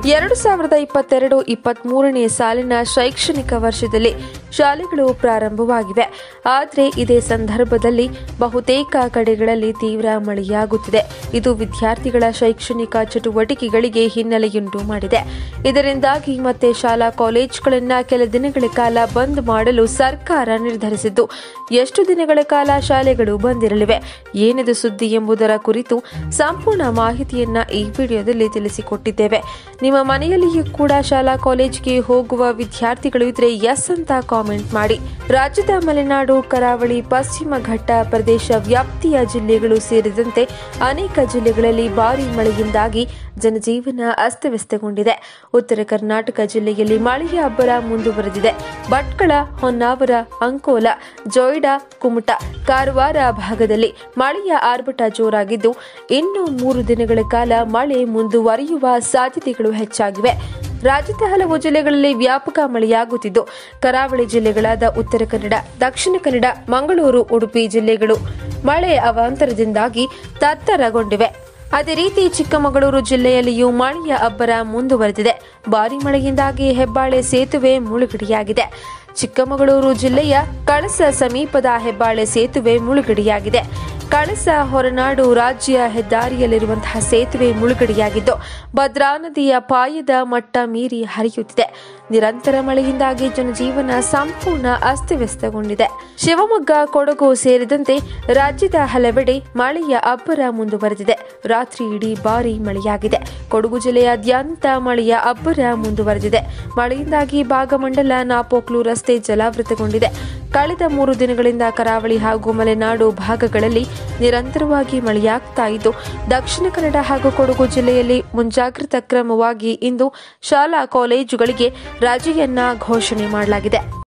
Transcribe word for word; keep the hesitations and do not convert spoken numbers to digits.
ಎರಡು ಸಾವಿರದ ಇಪ್ಪತ್ತೆರಡು ಇಪ್ಪತ್ಮೂರನೇ ಸಾಲಿನ ಶೈಕ್ಷಣಿಕ ವರ್ಷದಲ್ಲಿ ಶಾಲೆಗಳು ಪ್ರಾರಂಭವಾಗಿವೆ. ಆದರೆ ಇದೇ ಸಂದರ್ಭದಲ್ಲಿ ಬಹುತೇಕ ಕಡೆಗಳಲ್ಲಿ ತೀವ್ರ ಮಳೆಯಾಗುತ್ತಿದೆ. ಇದು ವಿದ್ಯಾರ್ಥಿಗಳ ಶೈಕ್ಷಣಿಕ ಚಟುವಟಿಕೆಗಳಿಗೆ ಹಿನ್ನೆಲೆಯುಂಟು ಮಾಡಿದೆ. ಇದರಿಂದಾಗಿ ಮತ್ತೆ ಶಾಲಾ ಕಾಲೇಜುಗಳನ್ನು ಕೆಲ ದಿನಗಳ ಕಾಲ ಬಂದ್ ಮಾಡಲು ಸರ್ಕಾರ ನಿರ್ಧರಿಸಿದ್ದು, ಎಷ್ಟು ದಿನಗಳ ಕಾಲ ಶಾಲೆಗಳು ಬಂದಿರಲಿವೆ, ಏನಿದು ಸುದ್ದಿ ಎಂಬುದರ ಕುರಿತು ಸಂಪೂರ್ಣ ಮಾಹಿತಿಯನ್ನ ಈ ವಿಡಿಯೋದಲ್ಲಿ ತಿಳಿಸಿಕೊಟ್ಟಿದ್ದೇವೆ. ನಿಮ್ಮ ಮನೆಯಲ್ಲಿಯೂ ಕೂಡ ಶಾಲಾ ಕಾಲೇಜಿಗೆ ಹೋಗುವ ವಿದ್ಯಾರ್ಥಿಗಳು ಇದ್ರೆ ಎಸ್ ಅಂತ ಕಾಮೆಂಟ್ ಮಾಡಿ. ರಾಜ್ಯದ ಮಲೆನಾಡು, ಕರಾವಳಿ, ಪಶ್ಚಿಮ ಘಟ್ಟ ಪ್ರದೇಶ ವ್ಯಾಪ್ತಿಯ ಜಿಲ್ಲೆಗಳು ಸೇರಿದಂತೆ ಅನೇಕ ಜಿಲ್ಲೆಗಳಲ್ಲಿ ಭಾರೀ ಮಳೆಯಿಂದಾಗಿ ಜನಜೀವನ ಅಸ್ತವ್ಯಸ್ತಗೊಂಡಿದೆ. ಉತ್ತರ ಕರ್ನಾಟಕ ಜಿಲ್ಲೆಯಲ್ಲಿ ಮಳೆಯ ಅಬ್ಬರ ಮುಂದುವರೆದಿದೆ. ಭಟ್ಕಳ, ಹೊನ್ನಾವರ, ಅಂಕೋಲ, ಜೊಯ್ಡಾ, ಕುಮಟಾ, ಕಾರವಾರ ಭಾಗದಲ್ಲಿ ಮಳೆಯ ಆರ್ಭಟ ಜೋರಾಗಿದ್ದು, ಇನ್ನು ಮೂರು ದಿನಗಳ ಕಾಲ ಮಳೆ ಮುಂದುವರಿಯುವ ಸಾಧ್ಯತೆಗಳು ಹೆಚ್ಚಾಗಿವೆ. ರಾಜ್ಯದ ಹಲವು ಜಿಲ್ಲೆಗಳಲ್ಲಿ ವ್ಯಾಪಕ ಮಳೆಯಾಗುತ್ತಿದ್ದು, ಕರಾವಳಿ ಜಿಲ್ಲೆಗಳಾದ ಉತ್ತರ ಕನ್ನಡ, ದಕ್ಷಿಣ ಕನ್ನಡ, ಮಂಗಳೂರು, ಉಡುಪಿ ಜಿಲ್ಲೆಗಳು ಮಳೆ ಅವಾಂತರದಿಂದಾಗಿ ತತ್ತರಗೊಂಡಿವೆ. ಅದೇ ರೀತಿ ಚಿಕ್ಕಮಗಳೂರು ಜಿಲ್ಲೆಯಲ್ಲಿಯೂ ಮಳೆಯ ಅಬ್ಬರ ಮುಂದುವರೆದಿದೆ. ಭಾರೀ ಮಳೆಯಿಂದಾಗಿ ಹೆಬ್ಬಾಳೆ ಸೇತುವೆ ಮುಳುಗಡೆಯಾಗಿದೆ. ಚಿಕ್ಕಮಗಳೂರು ಜಿಲ್ಲೆಯ ಕಳಸ ಸಮೀಪದ ಹೆಬ್ಬಾಳೆ ಸೇತುವೆ ಮುಳುಗಡೆಯಾಗಿದೆ. ಕಳಸ ಹೊರನಾಡು ರಾಜ್ಯ ಹೆದ್ದಾರಿಯಲ್ಲಿರುವಂತಹ ಸೇತುವೆ ಮುಳುಗಡೆಯಾಗಿದ್ದು, ಭದ್ರಾ ನದಿಯ ಪಾಯದ ಮಟ್ಟ ಮೀರಿ ಹರಿಯುತ್ತಿದೆ. ನಿರಂತರ ಮಳೆಯಿಂದಾಗಿ ಜನಜೀವನ ಸಂಪೂರ್ಣ ಅಸ್ತವ್ಯಸ್ತಗೊಂಡಿದೆ. ಶಿವಮೊಗ್ಗ, ಕೊಡಗು ಸೇರಿದಂತೆ ರಾಜ್ಯದ ಹಲವೆಡೆ ಮಳೆಯ ಅಬ್ಬರ ಮುಂದುವರೆದಿದೆ. ರಾತ್ರಿ ಇಡೀ ಭಾರೀ ಮಳೆಯಾಗಿದೆ. ಕೊಡಗು ಜಿಲ್ಲೆಯಾದ್ಯಂತ ಮಳೆಯ ಅಬ್ಬರ ಮುಂದುವರೆದಿದೆ. ಮಳೆಯಿಂದಾಗಿ ಭಾಗಮಂಡಲ, ನಾಪೋಕ್ಲು ರಸ್ತೆ ಜಲಾವೃತಗೊಂಡಿದೆ. ಕಳೆದ ಮೂರು ದಿನಗಳಿಂದ ಕರಾವಳಿ ಹಾಗೂ ಮಲೆನಾಡು ಭಾಗಗಳಲ್ಲಿ ನಿರಂತರವಾಗಿ ಮಳೆಯಾಗ್ತಾ ಇದ್ದು, ದಕ್ಷಿಣ ಕನ್ನಡ ಹಾಗೂ ಕೊಡಗು ಜಿಲ್ಲೆಯಲ್ಲಿ ಮುಂಜಾಗ್ರತಾ ಕ್ರಮವಾಗಿ ಇಂದು ಶಾಲಾ ಕಾಲೇಜುಗಳಿಗೆ ರಜೆಯನ್ನ ಘೋಷಣೆ ಮಾಡಲಾಗಿದೆ.